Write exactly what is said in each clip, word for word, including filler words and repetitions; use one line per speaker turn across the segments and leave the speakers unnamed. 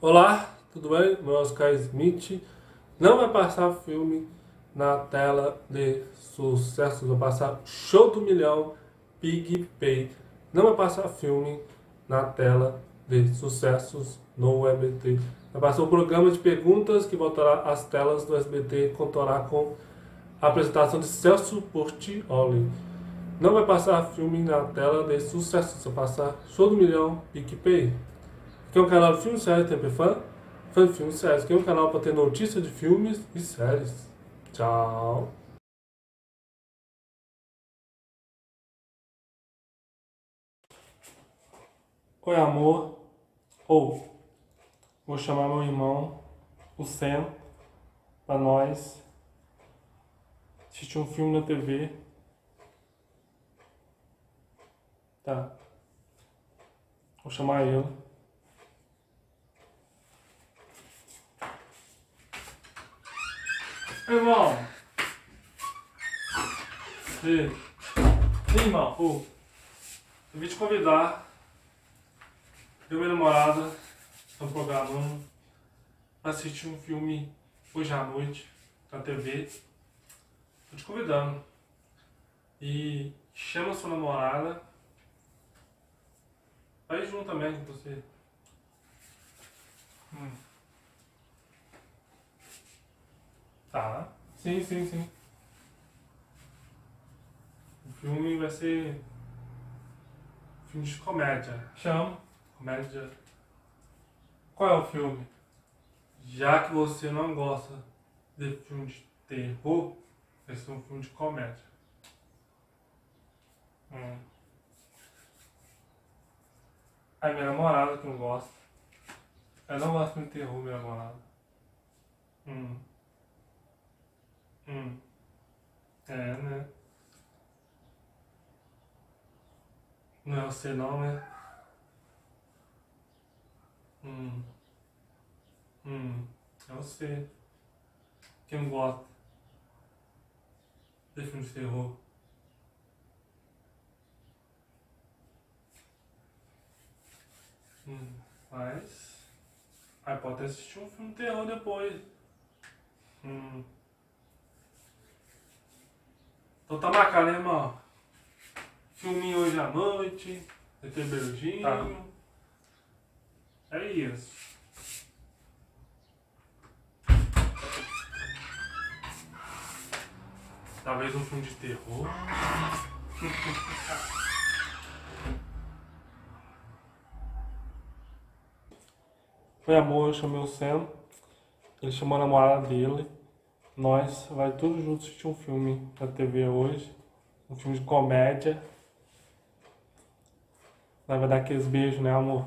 Olá, tudo bem? Meu nome é Oscar Smith. Não vai passar filme na tela de sucesso, vai passar Show do Milhão, PicPay. Não vai passar filme na tela de sucessos no S B T. Vai passar um programa de perguntas que voltará às telas do S B T e contará com a apresentação de Celso Portiolli. Não vai passar filme na tela de sucesso, vai passar Show do Milhão, PicPay. Aqui é um canal de filmes e séries, T P Fã, fã de filmes e séries. Aqui é um canal para ter notícias de filmes e séries. Tchau. Oi, amor. Ou, vou chamar meu irmão, o Sam, para nós assistir um filme na T V. Tá. Vou chamar ele. Irmão! E, e irmão, oh, eu vim te convidar. Eu e minha namorada estamos programando para assistir um filme hoje à noite na T V. Tô te convidando. E chama sua namorada para ir junto também com você. Hum. Tá. Sim, sim, sim. O filme vai ser filme de comédia. Chama. Comédia. Qual é o filme? Já que você não gosta de filme de terror, vai ser um filme de comédia. Hum. Aí minha namorada que não gosta. Ela não gosta de terror, minha namorada. Hum. Hum. É, né? Não é você não, né? Hum. Hum. É você que não gosta de filme de terror. Hum. Mas... aí pode assistir um filme de terror depois. Hum. Então tá marcado, né, irmão? Filminho hoje à noite, vai ter beijinho. Tá. É isso. Talvez um filme de terror. Foi amor, eu chamei o Sam. Ele chamou a namorada dele. Nós vai todos juntos assistir um filme na T V hoje. Um filme de comédia. Nós vai dar aqueles beijos, né, amor?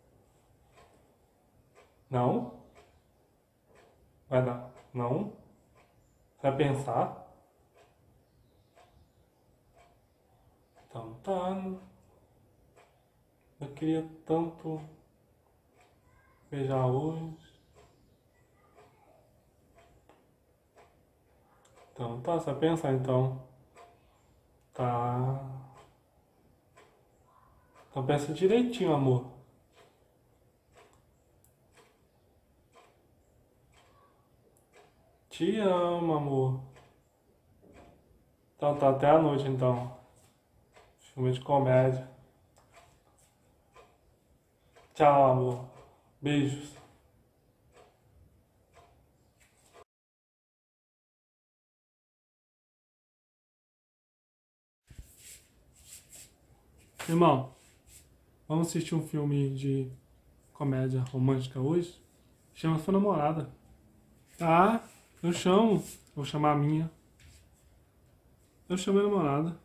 Não? Vai dar? Não? Você vai pensar? Então tá. Eu queria tanto beijar hoje. Então tá, você vai pensar então. Tá. Então pensa direitinho, amor. Te amo, amor. Então tá, até a noite então. Filme de comédia. Tchau, amor. Beijos. Irmão, vamos assistir um filme de comédia romântica hoje? Chama sua namorada. Tá, eu chamo. Vou chamar a minha. Eu chamo a namorada.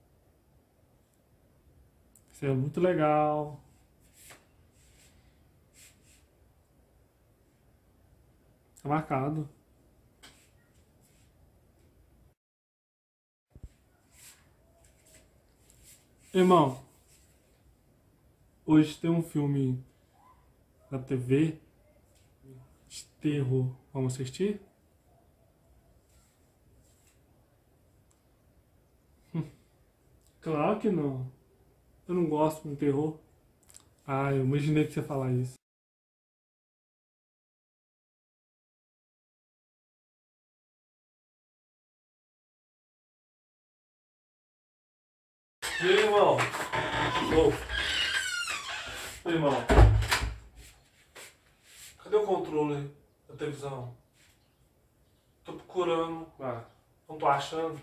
Isso é muito legal. Tá marcado. Irmão, hoje tem um filme na T V de terror. Vamos assistir? Claro que não. Eu não gosto de terror. Ah, eu imaginei que você ia falar isso. E aí, irmão? Ô. Ô, irmão. Cadê o controle da televisão? Tô procurando. Ah, não tô achando.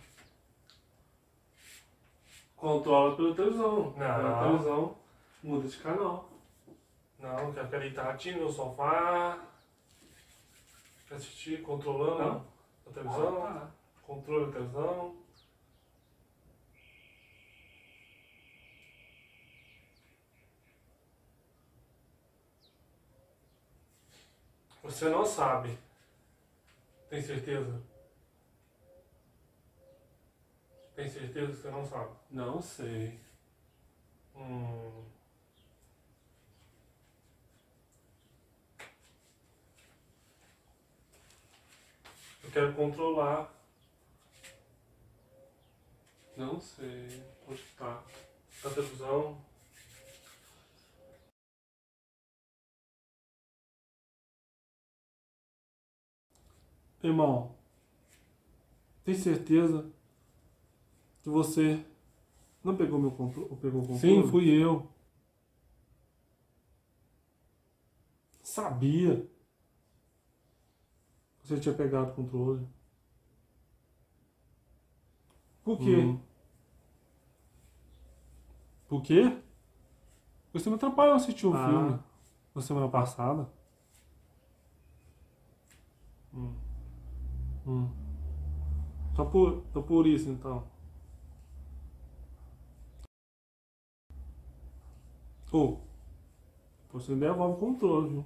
Controla pela televisão. Não. Pela televisão, muda de canal. Não, eu quero deitar aqui no sofá. Quer assistir controlando não. A televisão. Ah, tá. Controle da televisão. Você não sabe. Tem certeza? Tem certeza que você não sabe? Não sei. Hum. Eu quero controlar. Não sei. Onde tá? Na televisão. Irmão, tem certeza que você não pegou meu controle? Pegou o controle? Sim, fui eu. Sabia. Você tinha pegado o controle. Por quê? Hum. Por quê? Você me atrapalhou assistir um ah. filme na semana passada. Hum. Hum. Só por, só por isso, então. Ô, oh, você devolve o controle, viu?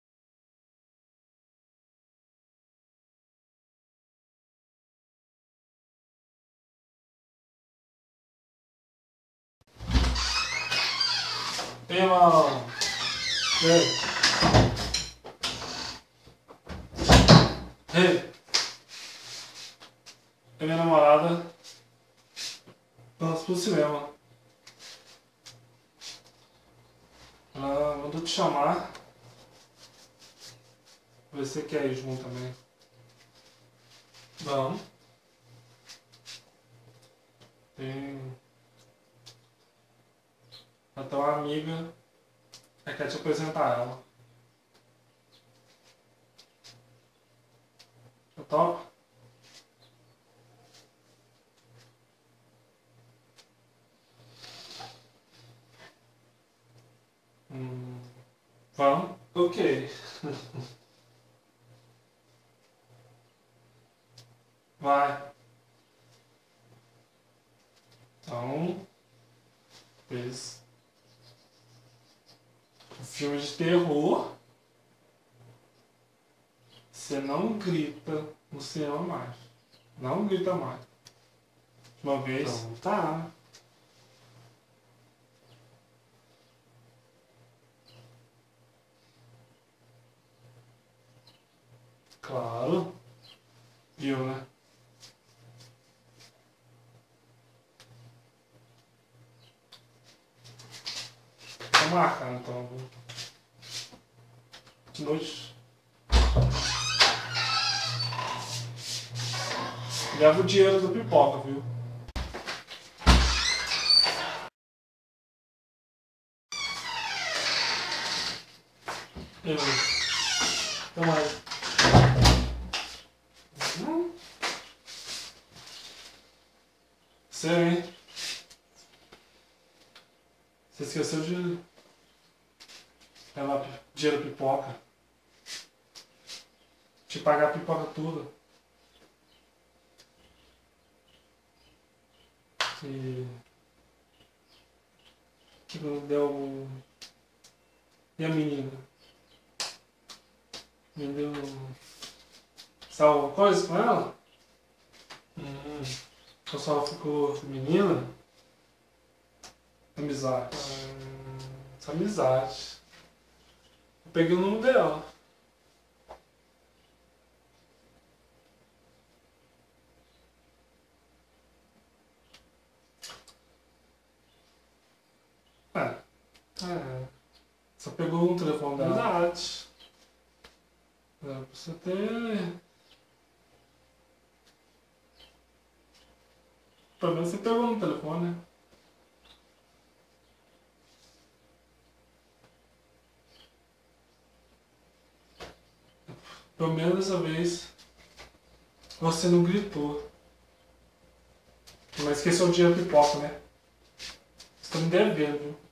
Irmão! Ei! Ei! A minha namorada vamos pro cinema. Ela mandou te chamar. Ver se você quer ir junto também. Vamos. Tem até uma amiga que quer te apresentar ela. Eu topo? Hum, vamos? Ok. Vai. Então, esse filme de terror, você não grita no cinema mais. Não grita mais. Uma vez. Então, tá. Claro. Viu, né? Vou marcar então. De noite. Leva o dinheiro do pipoca, viu? Eu. Então mais. Hum. Sei, hein? Você esqueceu de levar dinheiro pipoca. Te pagar a pipoca toda. E... que não deu... E a menina? Me deu... Sabe alguma coisa com ela? Hum. Eu só ficou com a menina? Amizade. Hum. Essa amizade. Eu peguei o número dela. É. É. Só pegou um telefone dela. Verdade. É, pra você ter... Pelo menos você pegou no telefone, né?
Pelo menos dessa vez você não gritou. Mas esqueceu o dinheiro pipoca, né? Você tá me devendo, viu?